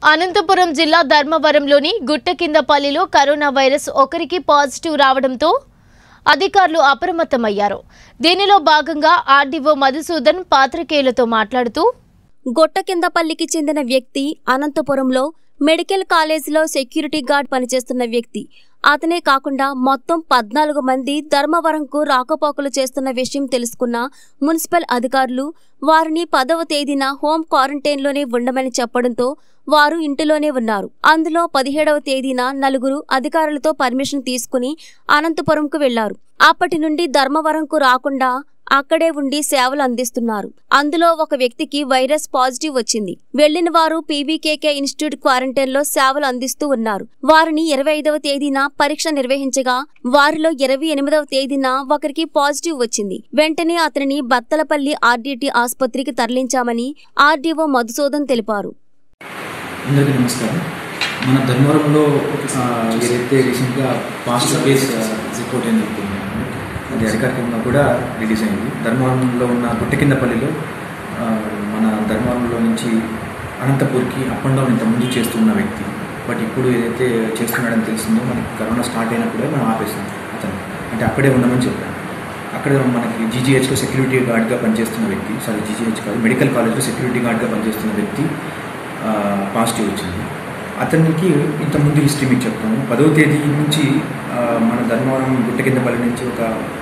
అనంతపురం జిల్లా ధర్మవరంలోని గుట్టకిందపల్లిలో కరోనా వైరస్ ఒకరికి పాజిటివ్ రావడంతో అధికారులు అప్రమత్తమయ్యారు. దీనిలో భాగంగా ఆర్డీఓ మధుసూదన్ పాత్రికేయులతో మాట్లాడుతూ, గుట్టకిందపల్లికి చెందిన వ్యక్తి అనంతపురంలో మెడికల్ కాలేజీలో సెక్యూరిటీ గార్డ్ పనిచేస్తున్న వ్యక్తి. అతనే కాకుండా మొత్తం 14 మంది ధర్మవరంకు రాకపోకలు చేస్తున్న విషయం తెలుసుకున్న మున్సిపల్ అధికారులు వారిని 10వ తేదీన హోం క్వారంటైన్లోనే ఉండమని చెప్పడంతో వారు ఇంటిలోనే ఉన్నారు. అందులో 17వ తేదీన 4 అధికారులతో పర్మిషన్ తీసుకుని అనంతపురంకు వెళ్లారు. అప్పటి నుండి ధర్మవరంకు రాకుండా అక్కడే ఉండి సేవలు అందిస్తున్నారు. అందులో ఒక వ్యక్తికి వైరస్ పాజిటివ్ వచ్చింది. వెళ్లిన వారు పీవీకేకే ఇన్స్టిట్యూట్ క్వారంటైన్లో సేవలు అందిస్తూ ఉన్నారు. వారిని 25వ తేదీన పరీక్ష నిర్వహించగా వారిలో 28వ తేదీన ఒకరికి పాజిటివ్ వచ్చింది. వెంటనే అతనిని బత్తలపల్లి ఆర్డీటీ ఆసుపత్రికి తరలించామని ఆర్డీఓ మధుసూదన్ తెలిపారు. అందరికీ నమస్కారం. మన ధర్మవరంలో ఏదైతే రీసెంట్గా పాజిటివ్ కేసు రిపోర్ట్ అయింది, అది అధికారికంగా కూడా రిలీజ్ అయింది. ధర్మవరంలో ఉన్న గుట్టకిందపల్లిలో మన ధర్మవరంలో నుంచి అనంతపూర్కి అప్ అండ్ డౌన్ ఇంతకుముందు చేస్తున్న వ్యక్తి. బట్ ఇప్పుడు ఏదైతే చేస్తున్నాడని తెలిసిందో మనకి కరోనా స్టార్ట్ అయినప్పుడే మనం ఆపేసాం. అతను అంటే అక్కడే ఉండమని చెప్పాను. అక్కడ మనకి జీజీహెచ్లో సెక్యూరిటీ గార్డ్గా పనిచేస్తున్న వ్యక్తి, జీజీహెచ్ కాదు, మెడికల్ కాలేజ్లో సెక్యూరిటీ గార్డ్గా పనిచేస్తున్న వ్యక్తి పాజిటివ్ వచ్చింది. అతనికి ఇంతకుముందు హిస్టరీ మీకు చెప్తాము. 10వ తేదీ నుంచి మన ధర్మవరం గుట్టకిందపల్లి నుంచి ఒక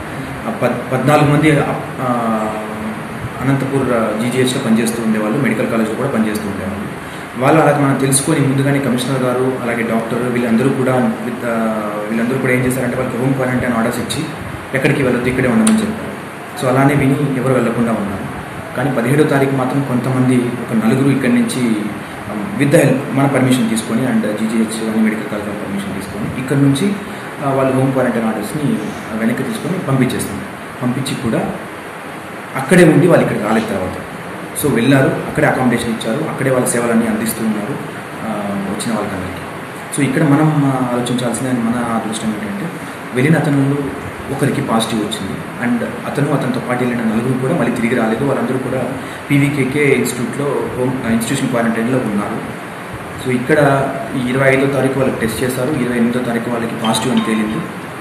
14 మంది అనంతపూర్ జీజీహెచ్లో పనిచేస్తూ ఉండేవాళ్ళు, మెడికల్ కాలేజ్లో కూడా పనిచేస్తూ ఉండేవాళ్ళు. వాళ్ళు అలా మనం తెలుసుకొని ముందుగానే కమిషనర్ గారు అలాగే డాక్టర్ వీళ్ళందరూ కూడా ఏం చేశారంటే వాళ్ళకి హోమ్ క్వారంటైన్ ఆర్డర్స్ ఇచ్చి ఎక్కడికి వెళ్ళొద్దు, ఇక్కడే ఉండమని చెప్పారు. సో అలానే విని ఎవరు వెళ్లకుండా ఉన్నారు. కానీ 17వ తారీఖు మాత్రం కొంతమంది ఒక 4 ఇక్కడి నుంచి విత్ ద హెల్ప్ మన పర్మిషన్ తీసుకొని అండ్ జీజీహెచ్ అని మెడికల్ కాలేజ్ పర్మిషన్ తీసుకొని ఇక్కడ నుంచి వాళ్ళు హోమ్ క్వారంటైన్ ఆర్డర్స్ని వెనక్కి తీసుకొని పంపించి కూడా అక్కడే ఉండి వాళ్ళు ఇక్కడ రాలేదు తర్వాత. సో వెళ్ళారు, అక్కడే అకామిడేషన్ ఇచ్చారు, అక్కడే వాళ్ళ సేవలన్నీ అందిస్తూ ఉన్నారు వచ్చిన వాళ్ళకందరికీ. సో ఇక్కడ మనం ఆలోచించాల్సిన మన అదృష్టం ఏంటంటే వెళ్ళిన అతను ఒకరికి పాజిటివ్ వచ్చింది అండ్ అతనితో పాటు వెళ్ళిన 4 కూడా మళ్ళీ తిరిగి రాలేదు. వాళ్ళందరూ కూడా పీవీకేకే ఇన్స్టిట్యూట్లో ఇన్స్టిట్యూషన్ క్వారంటైన్లో ఉన్నారు. సో ఇక్కడ 25వ తారీఖు వాళ్ళకి టెస్ట్ చేశారు, 28వ తారీఖు వాళ్ళకి పాజిటివ్ అని తేలింది.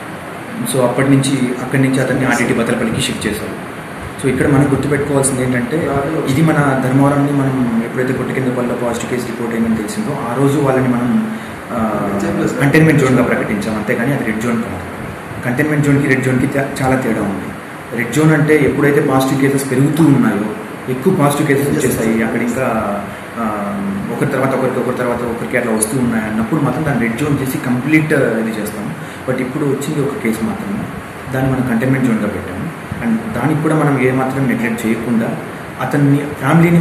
సో అక్కడి నుంచి అతన్ని ఆర్డీటీ బత్తలపల్లికి షిఫ్ట్ చేశారు. సో ఇక్కడ మనం గుర్తుపెట్టుకోవాల్సింది ఏంటంటే ఇది మన ధర్మవరాన్ని మనం ఎప్పుడైతే గుట్టకిందపల్లిలో పాజిటివ్ కేసు రిపోర్ట్ అయిందని తెలిసిందో ఆ రోజు వాళ్ళని మనం కంటైన్మెంట్ జోన్గా ప్రకటించాం, అంతేగాని అది రెడ్ జోన్ కాదు. కంటైన్మెంట్ జోన్కి రెడ్ జోన్కి చాలా తేడా ఉంది. రెడ్ జోన్ అంటే ఎప్పుడైతే పాజిటివ్ కేసెస్ పెరుగుతూ ఉన్నాయో, ఎక్కువ పాజిటివ్ కేసెస్ వచ్చేసాయి, అక్కడ ఇంకా ఒకరి తర్వాత ఒకరికి అట్లా వస్తూ ఉన్నాయి అన్నప్పుడు మాత్రం దాన్ని రెడ్ జోన్ చేసి కంప్లీట్ ఇది చేస్తాము. బట్ ఇప్పుడు వచ్చింది ఒక కేసు మాత్రమే, దాన్ని మనం కంటైన్మెంట్ జోన్గా పెట్టాము. అండ్ దానికి కూడా మనం ఏమాత్రం నెగ్లెక్ట్ చేయకుండా అతన్ని ఫ్యామిలీని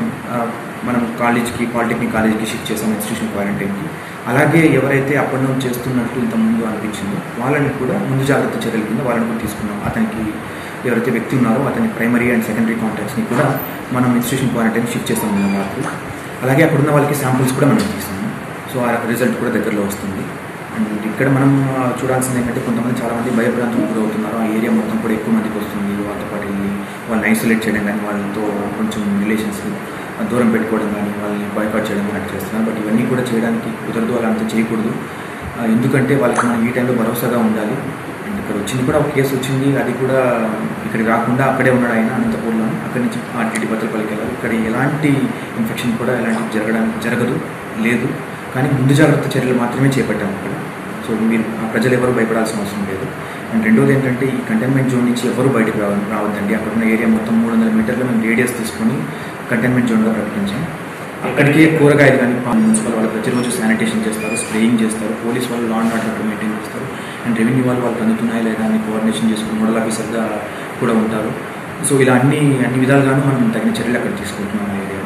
మనం కాలేజ్కి పాలిటెక్నిక్ కాలేజ్కి షిఫ్ట్ చేసాం, ఇన్స్టిట్యూషన్ క్వారంటైన్కి. అలాగే ఎవరైతే అప్ అండ్ డౌన్ చేస్తున్నట్టు ఇంతకుముందు అనిపించిందో వాళ్ళని కూడా ముందు జాగ్రత్త చర్యల కింద వాళ్ళని కూడా తీసుకున్నాం. అతనికి ఎవరైతే వ్యక్తి ఉన్నారో అతని ప్రైమరీ అండ్ సెకండరీ కాంటాక్ట్స్ని కూడా మనం ఇన్స్టిట్యూషన్ క్వారంటైన్ షిఫ్ట్ చేస్తాం వాళ్ళకి. అలాగే అక్కడున్న వాళ్ళకి శాంపుల్స్ కూడా మనం తీస్తాము. సో ఆ రిజల్ట్ కూడా దగ్గరలో వస్తుంది. అండ్ ఇక్కడ మనం చూడాల్సింది ఏంటంటే కొంతమంది చాలామంది భయభ్రాంతులకు గురవుతున్నారు. ఆ ఏరియా మొత్తం కూడా ఎక్కువ మందికి వస్తుంది. వాళ్ళతో పాటు వెళ్ళి వాళ్ళని ఐసోలేట్ చేయడం కానీ, వాళ్ళతో కొంచెం రిలేషన్స్ దూరం పెట్టుకోవడం కానీ, వాళ్ళని బాయ్కాట్ చేయడం కానీ అట్లా చేస్తున్నారు. బట్ ఇవన్నీ కూడా చేయడానికి కుదరదు, అలా అంతా చేయకూడదు. ఎందుకంటే వాళ్ళకి మనం ఈ టైంలో భరోసాగా ఉండాలి. అండ్ ఇక్కడ వచ్చింది కూడా ఒక కేసు వచ్చింది, అది కూడా ఇక్కడికి రాకుండా అక్కడే ఉన్నాడు ఆయన అనంతపూర్లో. అక్కడి నుంచి ఆర్టీటీ బత్తలపల్లికి వెళ్ళాలి. ఇక్కడ ఎలాంటి ఇన్ఫెక్షన్ కూడా జరగదు లేదు. కానీ ముందు జాగ్రత్త చర్యలు మాత్రమే చేపట్టాము ఇక్కడ. సో మీరు ప్రజలు ఎవరు భయపడాల్సిన అవసరం లేదు. అండ్ రెండోది ఏంటంటే ఈ కంటైన్మెంట్ జోన్ నుంచి ఎవరు బయటకు రావద్దండి. అక్కడ ఉన్న ఏరియా మొత్తం 300 మీటర్లు మేము రేడియస్ తీసుకొని కంటైన్మెంట్ జోన్గా ప్రకటించాం. అక్కడికి కూరగాయలు కానీ మున్సిపల్ వాళ్ళు ప్రతిరోజు శానిటేషన్ చేస్తారు, స్ప్రేయింగ్ చేస్తారు, పోలీస్ వాళ్ళు లా అండ్ ఆర్డర్ మెయింటైన్ చేస్తారు, అండ్ రెవెన్యూ వాళ్ళకి అందుతున్నాయి లేదా అని కోఆర్డినేషన్ చేసుకుని నోడల్ ఆఫీసర్గా కూడా ఉంటారు. సో ఇలా అన్ని విధాలుగాను మనం తగిన చర్యలు అక్కడ తీసుకుంటున్నాం. ఆ ఏరియాలో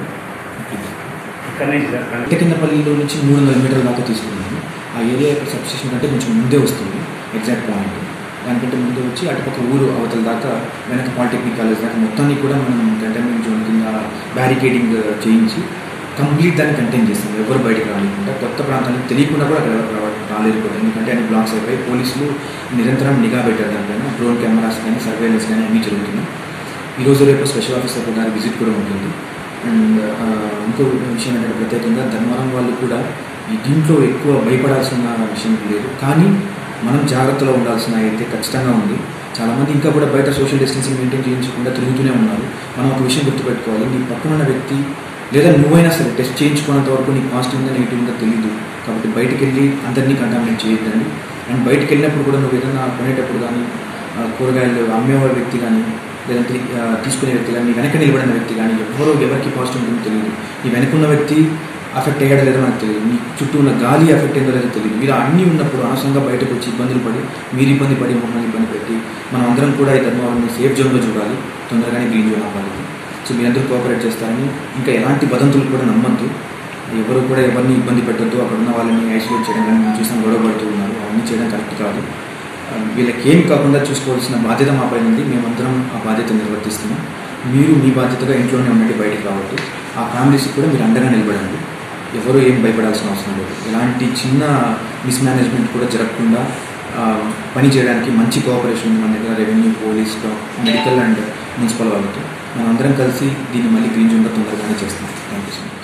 గుట్టకిందపల్లిలో నుంచి 300 మీటర్ల దాకా తీసుకున్నాము. ఆ ఏరియా యొక్క సబ్స్టేషన్ కంటే కొంచెం ముందే వస్తుంది ఎగ్జాక్ట్ పాయింట్. దానికంటే ముందు వచ్చి అటుపక్క ఊరు అవతల దాకా వెనక పాలిటెక్నిక్ కాలేజ్ దాకా మొత్తాన్ని కూడా మనం కంటైన్మెంట్ జోన్ కింద బ్యారికేడింగ్ చేయించి కంప్లీట్ దాన్ని కంటైన్ చేస్తాం. ఎవరు బయటకు రాలేకుండా, కొత్త ప్రాంతానికి తెలియకుండా కూడా అక్కడ రాలేదు కూడా. ఎందుకంటే అన్ని బ్లాక్స్ అయిపోయి పోలీసులు నిరంతరం నిఘా పెట్టారు. దానిపైన డ్రోన్ కెమెరాస్ కానీ సర్వేలెన్స్ కానీ అన్నీ జరుగుతున్నాయి. ఈరోజు రేపు స్పెషల్ ఆఫీసర్ గారి విజిట్ కూడా ఉంటుంది. అండ్ ఇంకో విషయం ఏంటంటే ప్రత్యేకంగా ధర్మవరం వాళ్ళు కూడా ఈ దీంట్లో ఎక్కువ భయపడాల్సిన విషయం లేదు, కానీ మనం జాగ్రత్తలో ఉండాల్సిన అయితే ఖచ్చితంగా ఉంది. చాలామంది ఇంకా కూడా బయట సోషల్ డిస్టెన్సింగ్ మెయింటైన్ చేయించకుండా తిరుగుతూనే ఉన్నారు. మనం ఒక విషయం గుర్తుపెట్టుకోవాలి, నీ పక్కన ఉన్న వ్యక్తి లేదా నువ్వైనా సరే టెస్ట్ చేయించుకున్నంత వరకు నీకు పాజిటివ్ ఉందా నెగిటివ్ ఉందా తెలియదు. కాబట్టి బయటకు వెళ్ళి అందరినీ కంటామినేట్ చేయొద్దండి. అండ్ బయటకు వెళ్ళినప్పుడు కూడా నువ్వు ఏదైనా కొనేటప్పుడు కానీ కూరగాయలు అమ్మేవాడి వ్యక్తి కానీ లేదంటే తీసుకునే వ్యక్తి కానీ వెనక నిలబడిన వ్యక్తి కానీ ఎవరికి పాజిటివ్ ఉంటుందో తెలియదు. ఈ వెనకున్న వ్యక్తి అఫెక్ట్ అయ్యాడో లేదో మనకు తెలియదు, మీ చుట్టూ ఉన్న గాలి అఫెక్ట్ అయిందో లేదో తెలియదు. మీరు అన్నీ ఉన్నప్పుడు అనవసరంగా బయటకు వచ్చి ఇబ్బందులు పడి మీరు ఇబ్బంది పడి మమ్మల్ని ఇబ్బంది పెట్టి మనం అందరం కూడా ఈ ధర్మవరాన్ని సేఫ్ జోన్లో చూడాలి, తొందరగానే గ్రీన్ జోన్ అవ్వాలి. సో మీరందరూ కోఆపరేట్ చేస్తారని, ఇంకా ఎలాంటి వదంతులు కూడా నమ్మద్దు, ఎవరు కూడా ఎవరిని ఇబ్బంది పెట్టద్దు. అక్కడ ఉన్న వాళ్ళని ఐసోలేట్ చేయడం కానీ మేము చూసాం గొడవ పడుతూ ఉన్నారు, అవన్నీ చేయడం కరెక్ట్ కాదు. వీళ్ళకి ఏం కాకుండా చూసుకోవాల్సిన బాధ్యత మా పైన ఉంది, మేమందరం ఆ బాధ్యత నిర్వర్తిస్తున్నాం. మీరు మీ బాధ్యతగా ఇంట్లోనే ఉండండి, బయటకు రావద్దు. ఆ ఫ్యామిలీస్కి కూడా మీరు అండగా నిలబడండి, ఎవరు ఏం భయపడాల్సిన అవసరం లేదు. ఎలాంటి చిన్న మిస్మేనేజ్మెంట్ కూడా జరగకుండా పని చేయడానికి మంచి కోఆపరేషన్ ఉంది మన దగ్గర, revenue, police, medical and municipal వాళ్ళతో. మనం అందరం కలిసి దీన్ని మళ్ళీ గ్రీన్ జోన్గా తొందరగానే చేస్తాం. Thank you so much.